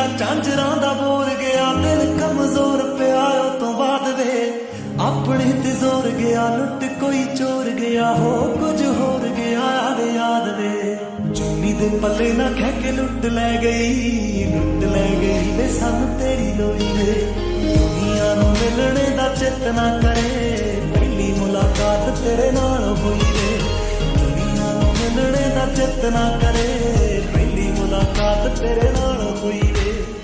झांझरां दा बोर गया, दिल कमजोर पिया ओ तो बाद वे अपने ते जोर गया, लुट कोई चोर गया, हो कुछ होर गया आवे याद वे। चुन्नी दे पल्ले ना कह के लुट ले गई वे सानू तेरी लोई वे। दुनिया नू मिलने दा चित ना करे, पहली मुलाकात तेरे नाल होई वे। दुनिया नू मिलने दा चित ना करे, पहली मुलाकात तेरे नाल होई वे।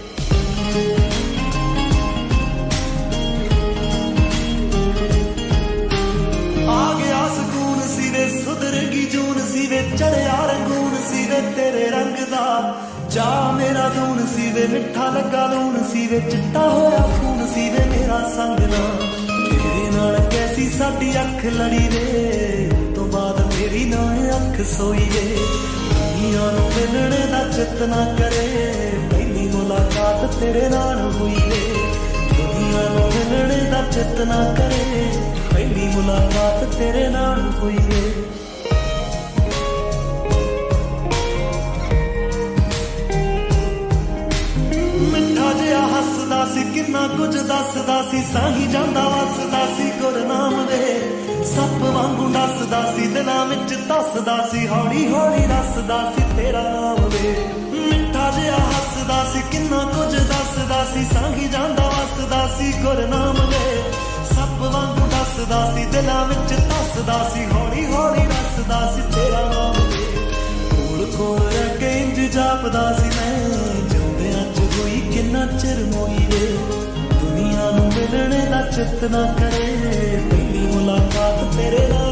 आ गया सुकून सी वे, सुधर गई जून सी वे, चढ़िया रंगून सी वे तेरे रंग दा। जा मेरा दून सी वे, मिठा लगा लून सी वे, चिट्टा होया खून सी वे मेरा संग ना। तेरे नाल कैसी साडी अख लड़ी वे, तो बाद मेरी ना अख सोई वे। दुनिया नू मिलने दा चित ना करे, पहली मुलाकात तेरे नाल हुई वे। दुनिया नू मिलने दा चित ना करे, पहली मुलाकात तेरे नाल हुई वे। मिठा जिहा हसदा सी, किन्ना कुछ दसदा सी, साही जांदा वसदा सी गुरनाम वे। सप वांगू नसदा सी, दिलां विच धसदा सी, हौली हौली रसदा सी तेरा नाम वे। मिठा जिहा हसदा सी, किन्ना कुछ दसदा सी, साही जांदा वसदा सी गुरनाम वे। सप वांगू नसदा सी, दिलां विच धसदा सी, हौली हौली रसदा सी तेरा नाम वे। कोल कोल रह के इंज जापदा सी मैं, जिंदियां च होई किन्ना चिर मोई वे। दुनिया नू मिलने दा चित ना करे, पहली मुलाकात तेरे नाल